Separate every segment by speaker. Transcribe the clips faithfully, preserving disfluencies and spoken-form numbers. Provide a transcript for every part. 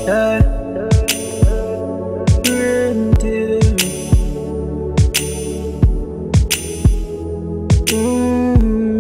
Speaker 1: Yeah. Reindeer. Mm.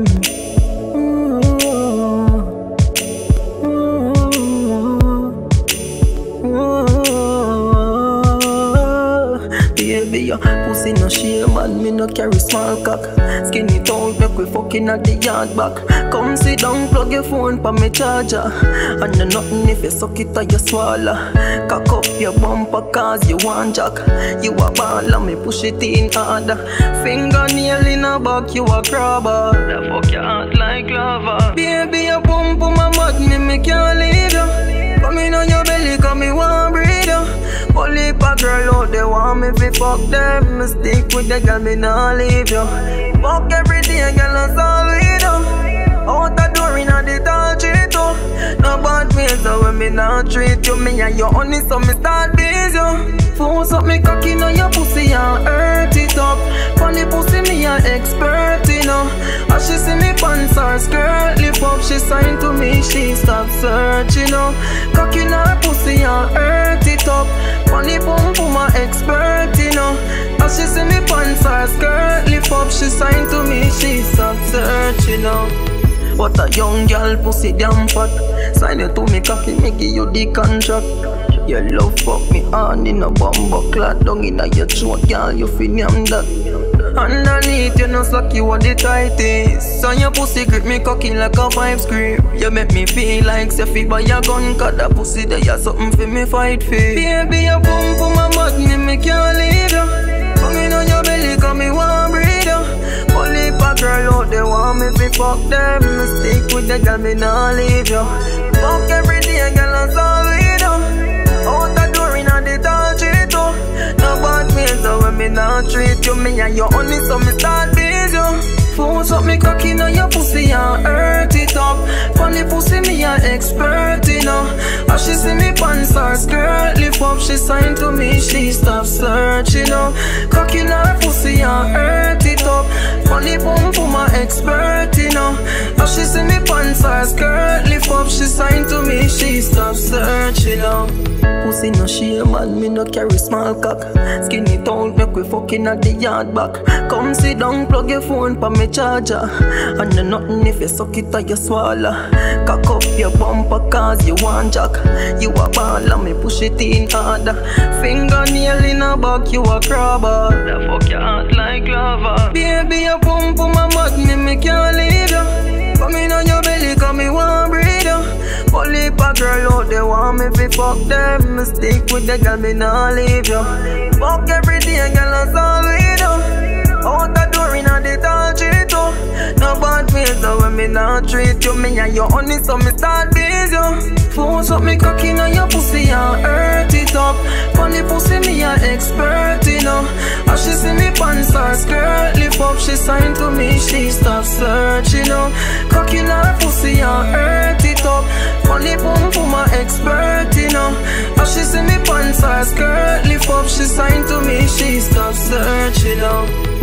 Speaker 1: Baby, your pussy no shame and me no carry small cock. Skin it out, make we fucking at the yard back. Come sit down, plug your phone pa me charger. And no nothing if you suck it or you swallow. Cock up your bumper cause you want jack. You a ball and me push it in harder. Fingernail in a back, you a crabber. The fuck your heart like lava. Baby, your pump on my butt, me me can't leave you. Come in on your belly, come me want breathe you. Only a girl out there want me fi fuck them. Me stick with the girl, me nah leave you. Fuck every day, girl, that's all we do. Out the door inna the tall street too. No bad ways, so when me nah treat you. Me and you honey, so me start biz you. Force up me cocky on your pussy and hurt it up. Funny pussy, me a expert, you know. As she see me pants or skirt lift up, she sign to me, she stop searching, you know. Cocky on her pussy and hurt it up. Funny pum pum a expert, you know. As she see me pants or skirt lift up, she sign to me, she stop searching, you know. What a young girl pussy damn fat. Sign you to me cocky, me give you the contract. Your love fuck me on in a bumbo clad down in a your throat, girl, you feel me I'm that. Underneath you know suck you on the tightest. So your pussy grip me cocky like a five script. You make me feel like say fi buy a gun, cause that pussy there you something for me fight for. Baby you pump on my butt, me me can't leave you. Come in on your belly, cause me want breathe you. Only a girl out there want me fi fuck them. Me stick with the girl, me nah leave you. Fuck every day, girl, that's all we do. Out the door inna the tall street too. No bad ways, so when me nah treat you. Me and you only, so me start biz you. Force up me cocky on your pussy and hurt it up. Funny pussy, me a expert, you know. As she see me pants or skirt lift up, she sign to me, she stop searching, you know. Cocky on her pussy and hurt it up. Funny pum pum a expert, you know. As she see me pants or skirt lift up, she sign to me, she stop searching, you know. Pussy no shame and me no carry small cock. Skin it out, make we fucking at the yard back. Come sit down, plug your phone pa me charger. And no nothing if you suck it or you swallow. Cock up your bumper cause you want jack. You a ball and me push it in harder. Fingernail in a back, you a crabber. The fuck your heart like lava. Baby you pump on my butt, me me can't leave you. Come in on your belly, cause me want breathe you. Only a girl out there want me fi fuck them. Me stick with the girl, me nah leave you. Fuck every day, girl, that's all we do. Out the door inna the tall street too. No bad ways, so when me nah treat you. Me and you honey, so me start biz you. Force up me cocky on your pussy and hurt it up. Funny pussy, me a expert, you know. As she see me pants or skirt lift up, she sign to me, she stop searching, you know. Cocky on her pussy and hurt it up. Funny pum pum a expert, you know. As she see me pants or skirt lift up, she sign to me, she stop searching, you know.